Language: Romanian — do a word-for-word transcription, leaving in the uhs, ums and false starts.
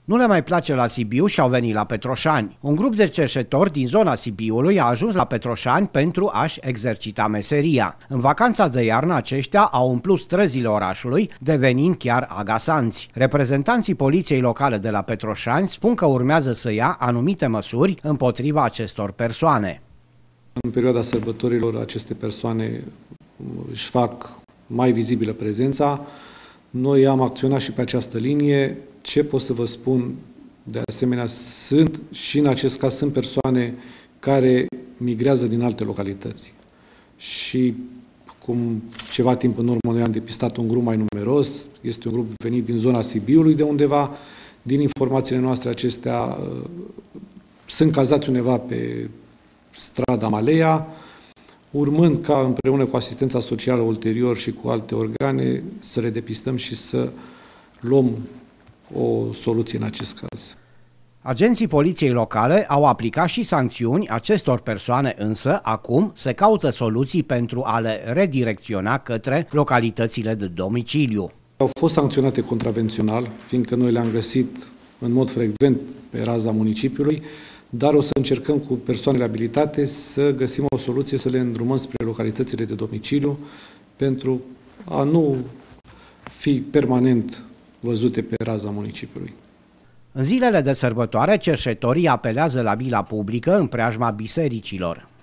Nu le mai place la Sibiu și au venit la Petroșani. Un grup de cerșetori din zona Sibiului a ajuns la Petroșani pentru a-și exercita meseria. În vacanța de iarnă aceștia au umplut străzile orașului, devenind chiar agasanți. Reprezentanții poliției locale de la Petroșani spun că urmează să ia anumite măsuri împotriva acestor persoane. În perioada sărbătorilor aceste persoane își fac mai vizibilă prezența. Noi am acționat și pe această linie. Ce pot să vă spun? De asemenea, sunt și în acest caz sunt persoane care migrează din alte localități. Și cum ceva timp în urmă noi am depistat un grup mai numeros, este un grup venit din zona Sibiului de undeva. Din informațiile noastre acestea uh, sunt cazați undeva pe strada Malea, urmând ca împreună cu asistența socială ulterior și cu alte organe să le depistăm și să luăm o soluție în acest caz. Agenții poliției locale au aplicat și sancțiuni acestor persoane, însă acum se caută soluții pentru a le redirecționa către localitățile de domiciliu. Au fost sancționate contravențional, fiindcă noi le-am găsit în mod frecvent pe raza municipiului, dar o să încercăm cu persoanele abilitate să găsim o soluție, să le îndrumăm spre localitățile de domiciliu pentru a nu fi permanent văzute pe raza municipiului. În zilele de sărbătoare, cerșetorii apelează la mila publică în preajma bisericilor.